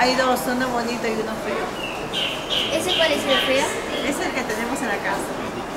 Hay dos, uno bonito y uno feo. ¿Ese cuál es el feo? Es el que tenemos en la casa.